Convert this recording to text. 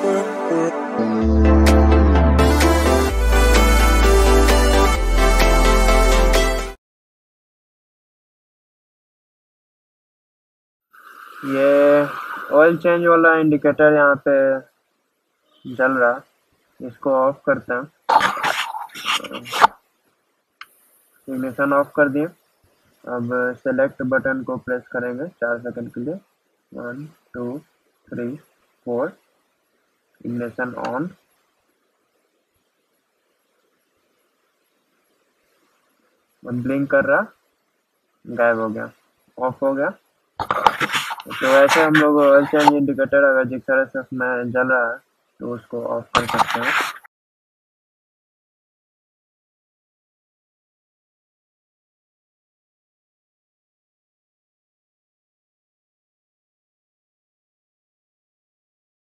ये oil change वाला indicator यहाँ पे जल रहा, इसको ऑफ करते हैं। इग्निशन ऑफ कर दिए। अब सेलेक्ट बटन को प्रेस करेंगे 4 सेकंड के लिए। 1 2 3 4। Ignition on. ब्लिंक कर रहा, गायब हो गया, ऑफ हो गया। तो ऐसे हम लोग ऑयल चेंज इंडिकेटर अगर जिस तरह से उसमें जल रहा है तो उसको ऑफ कर सकते हैं।